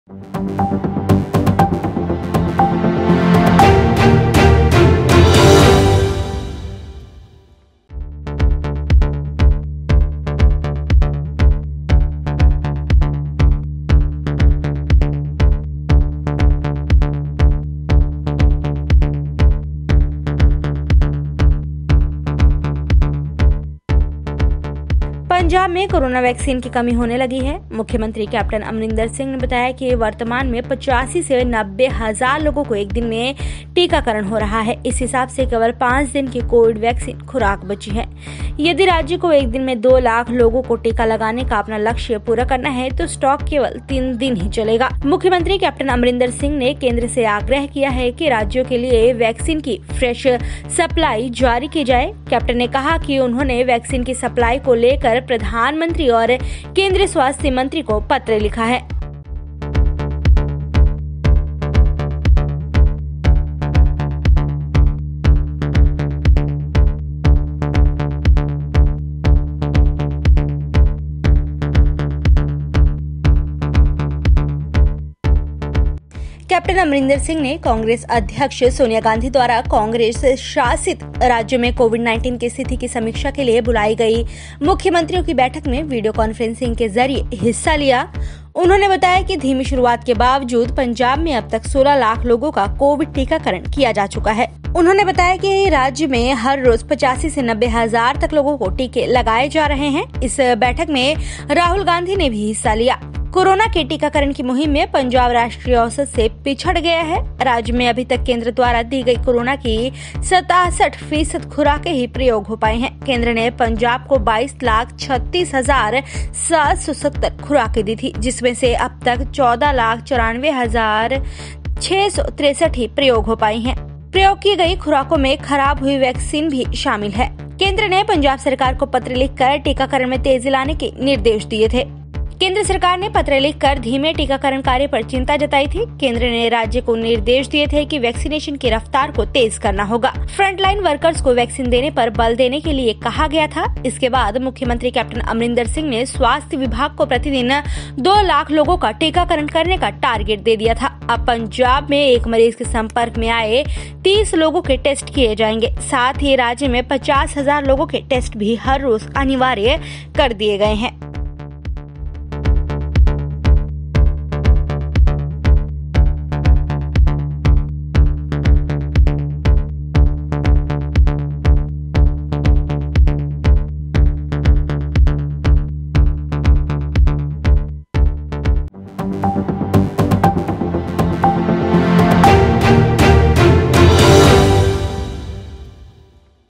पंजाब में corona vaccine की कमी होने लगी है। मुख्यमंत्री कैप्टन अमरिंदर सिंह ने बताया कि वर्तमान में 85 से 90 हजार लोगों को एक दिन में टीकाकरण हो रहा है। इस हिसाब से केवल 5 दिन की कोविड वैक्सीन खुराक बची है। यदि राज्य को एक दिन में 2 लाख लोगों को टीका लगाने का अपना लक्ष्य पूरा करना है तो स्टॉक केवल 3 दिन ही चलेगा। मुख्यमंत्री कैप्टन अमरिंदर सिंह ने केंद्र से आग्रह किया है कि राज्यों के लिए वैक्सीन की फ्रेश सप्लाई जारी की जाए। कैप्टन ने कहा कि उन्होंने वैक्सीन की सप्लाई को लेकर प्रधानमंत्री और केंद्रीय स्वास्थ्य मंत्री को पत्र लिखा है। कैप्टन अमरिंदर सिंह ने कांग्रेस अध्यक्ष सोनिया गांधी द्वारा कांग्रेस शासित राज्यों में कोविड-19 की स्थिति की समीक्षा के लिए बुलाई गई मुख्यमंत्रियों की बैठक में वीडियो कॉन्फ्रेंसिंग के जरिए हिस्सा लिया। उन्होंने बताया कि धीमी शुरुआत के बावजूद पंजाब में अब तक 16 लाख लोगों का कोविड टीकाकरण किया जा चुका है। उन्होंने बताया कि राज्य में हर रोज 85 से 90 हजार तक लोगों को टीके लगाए जा रहे हैं। इस बैठक में राहुल गांधी ने भी हिस्सा लिया। कोरोना के टीकाकरण की मुहिम में पंजाब राष्ट्रीय औसत से पिछड़ गया है। राज्य में अभी तक केंद्र द्वारा दी गई कोरोना की 67% खुराकें ही प्रयोग हो पाई हैं। केंद्र ने पंजाब को 22,36,770 खुराकें दी थी, जिसमें से अब तक 14,94,663 ही प्रयोग हो पाई हैं। प्रयोग की गई खुराकों में खराब हुई वैक्सीन भी शामिल है। केंद्र ने पंजाब सरकार को पत्र लिखकर टीकाकरण में तेजी लाने के निर्देश दिए थे। केंद्र सरकार ने पत्र लिखकर धीमे टीकाकरण कार्य पर चिंता जताई थी। केंद्र ने राज्य को निर्देश दिए थे कि वैक्सीनेशन की रफ्तार को तेज करना होगा। फ्रंटलाइन वर्कर्स को वैक्सीन देने पर बल देने के लिए कहा गया था। इसके बाद मुख्यमंत्री कैप्टन अमरिंदर सिंह ने स्वास्थ्य विभाग को प्रतिदिन 2 लाख लोगों का टीकाकरण करने का टारगेट दे दिया था। अब पंजाब में एक मरीज के संपर्क में आए 30 लोगों के टेस्ट किए जाएंगे। साथ ही राज्य में 50 हजार लोगों के टेस्ट भी हर रोज अनिवार्य कर दिए गए हैं।